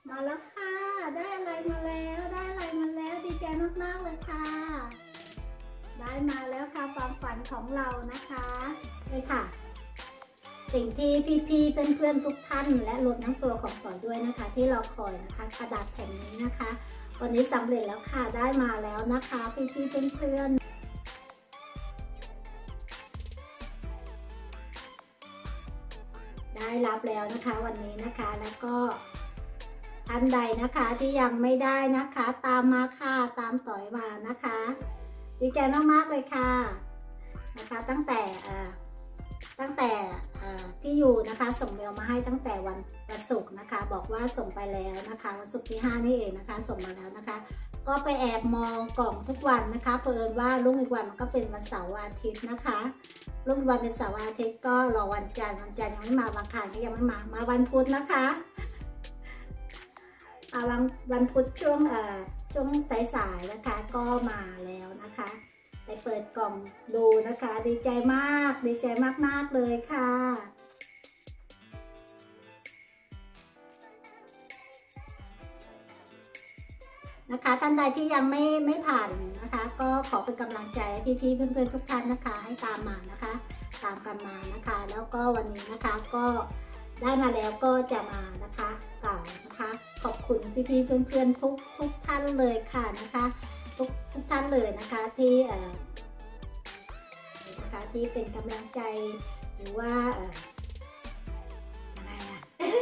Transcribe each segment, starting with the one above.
มาแล้วค่ะได้อะไรมาแล้วดีใจมากๆเลยค่ะได้มาแล้วค่ะความฝันของเรานะคะเลยค่ะสิ่งที่พี่ๆเพื่อนๆทุกท่านและรวมทั้งตัวของต่อด้วยนะคะที่รอคอยนะคะกระดาษแผ่นนี้นะคะวันนี้สำเร็จแล้วค่ะได้มาแล้วนะคะพี่ๆเพื่อนๆได้รับแล้วนะคะวันนี้นะคะแล้วก็ท่านใดนะคะที่ยังไม่ได้นะคะตามมาค่ะตามต่อยมานะคะดีใจมากๆเลยค่ะนะคะตั้งแต่พี่ยูนะคะส่งเมลมาให้ตั้งแต่วันศุกร์นะคะบอกว่าส่งไปแล้วนะคะวันศุกร์ที่5นี่เองนะคะส่งมาแล้วนะคะก็ไปแอบมองกล่องทุกวันนะคะเผอิญว่ารุ่งอีกวันมันก็เป็นวันเสาร์อาทิตย์นะคะรุ่งวันเป็นเสาร์อาทิตย์ก็รอวันจันทร์ยังไม่มาวันอังคารก็ยังไม่มาวันพุธนะคะวันพุธช่วงสายๆนะคะก็มาแล้วนะคะไปเปิดกล่องดูนะคะดีใจมากเลยค่ะนะคะท่านใดที่ยังไม่ผ่านนะคะก็ขอเป็นกำลังใจให้พี่ๆเพื่อนๆทุกท่านนะคะให้ตามมานะคะตามกันมานะคะแล้วก็วันนี้นะคะก็ได้มาแล้วก็จะมานะคะกล่าวนะคะขอบคุณพี่ๆเพื่อนๆทุกท่านเลยค่ะนะคะทุกท่านเลยนะคะที่ที่เป็นกำลังใจหรือว่าอะไรอะ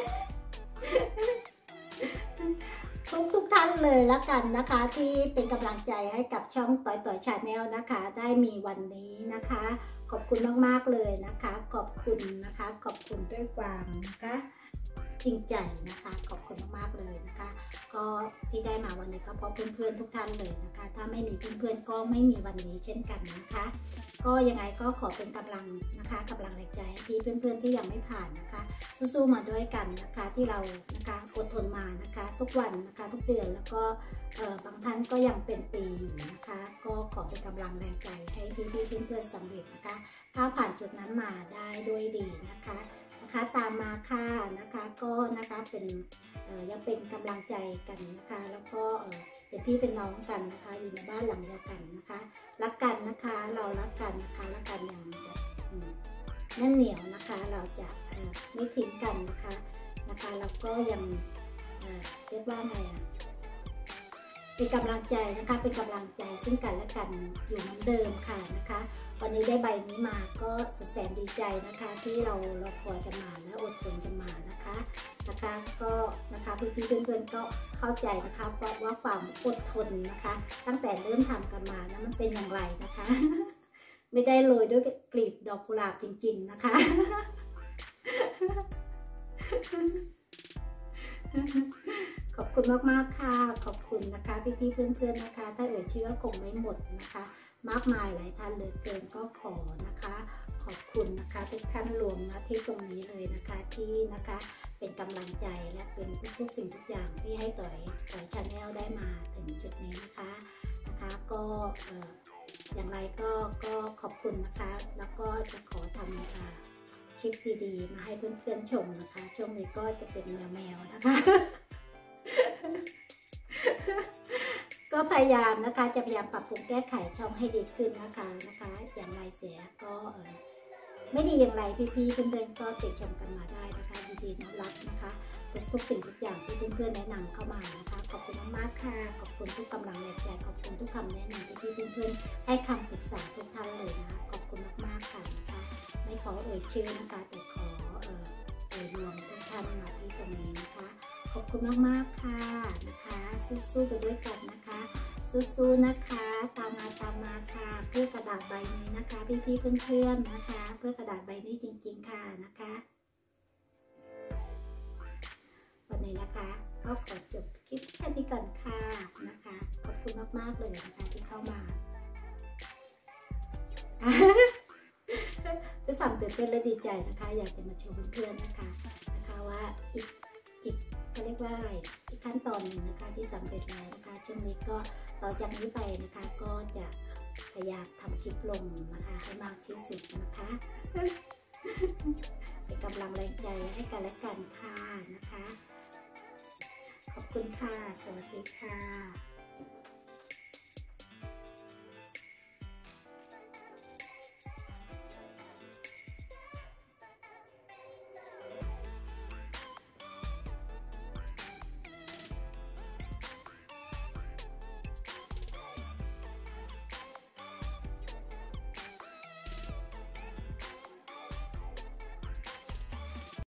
ทุกท่านเลยแล้วกันนะคะที่เป็นกำลังใจให้กับช่องต่อยชาแนลนะคะได้มีวันนี้นะคะขอบคุณมากๆเลยนะคะขอบคุณนะคะขอบคุณด้วยความนะคะจริงใจนะคะขอบคุณมากๆเลยนะคะก็ที่ได้มาวันนี้ก็เพราะเพื่อนๆทุกท่านเลยนะคะถ้าไม่มีเพื่อนๆก็ไม่มีวันนี้เช่นกันนะคะก็ยังไงก็ขอเป็นกำลังนะคะกำลังแรงใจที่เพื่อนๆที่ยังไม่ผ่านนะคะสู้ๆมาด้วยกันนะคะที่เรานะคะอดทนมานะคะทุกวันนะคะทุกเดือนแล้วก็บางท่านก็ยังเป็นปีอยู่นะคะก็ขอเป็นกำลังแรงใจให้พี่ๆเพื่อนๆสำเร็จนะคะก้าวผ่านจุดนั้นมาได้ด้วยดีนะคะตามมาค่ะนะคะก็นะคะเป็นยังเป็นกำลังใจกันนะคะแล้วก็เป็นพี่เป็นน้องกันนะคะอยู่ในบ้านหลังเดียวกันนะคะรักกันนะคะเรารักกันนะคะรักกันอย่างแบบแน่นเหนียวนะคะเราจะไม่ทิ้งกันนะคะแล้วก็ยังเรียกว่าไงเป็นกำลังใจนะคะเป็นกำลังใจซึ่งกันและกันอยู่เหมือนเดิมค่ะนะคะวันนี้ได้ใบนี้มาก็สุดแสนดีใจนะคะที่เราคอยกันมาและอดทนกันมานะคะก็นะคะพี่ๆเพื่อนๆก็เข้าใจนะคะเพราะว่าความอดทนนะคะตั้งแต่เริ่มทำกันมานะมันเป็นอย่างไรนะคะ ไม่ได้โรยด้วยกลีบดอกกุหลาบจริงๆนะคะ ขอบคุณมากๆค่ะขอบคุณนะคะพี่ๆเพื่อนๆนะคะถ้าเอ่ยชื่อก็คงไม่หมดนะคะมากมายหลายท่านเลยเกินก็ขอนะคะขอบคุณนะคะทุกท่านรวมนะที่ตรงนี้เลยนะคะที่นะคะเป็นกำลังใจและเป็นทุกสิ่งทุกอย่างที่ให้ต่อยชาแนลได้มาถึงจุดนี้นะคะก็อย่างไรก็ขอบคุณนะคะแล้วก็จะขอทำคลิปดีๆมาให้เพื่อนๆชมนะคะช่วงนี้ก็จะเป็นแมวนะคะ ก็พยายามนะคะจะพยายามปรับปรุงแก้ไขช่องให้ดีขึ้นนะคะอย่างไรเสียก็ไม่ดีอย่างไรพี่ๆเพื่อนๆก็ติชมกันมาได้นะคะดีๆน้อมรับนะคะทุกสิ่งทุกอย่างที่เพื่อนๆแนะนำเข้ามานะคะขอบคุณมากๆค่ะขอบคุณทุกกำลังแรงใจขอบคุณทุกคำแนะนำที่เพื่อนๆให้คำปรึกษาทุกท่านเลยนะคะขอบคุณมากๆค่ะนะคะไม่ขอเอ่ยชื่อนะคะแต่ขอรวมทุกท่านมาที่ตรงนี้นะคะขอบคุณมากๆค่ะนะคะสู้ๆไปด้วยกันนะคะสู้ๆนะคะตามมาค่ะเพื่อกระดาษใบนี้นะคะพี่ๆเพื่อนๆนะคะเพื่อกระดาษใบนี้จริงๆค่ะนะคะวันนี้นะคะก็ขอจบคลิปแค่นี้ก่อนค่ะนะคะขอบคุณมากๆเลยนะคะที่เข้ามาด้วยความตื่นเต้นและดีใจนะคะอยากจะมาชวนเพื่อนๆนะคะว่าอีกเขาเรียกว่าอะไรอีกขั้นตอนหนึ่งนะคะที่สำเร็จแล้วนะคะช่วงนี้ก็ต่อจากนี้ไปนะคะก็จะพยายามทำคลิปลงนะคะให้มากที่สุดนะคะเป็นกำลังแรงใจให้กันและกันค่ะนะคะขอบคุณค่ะสวัสดีค่ะ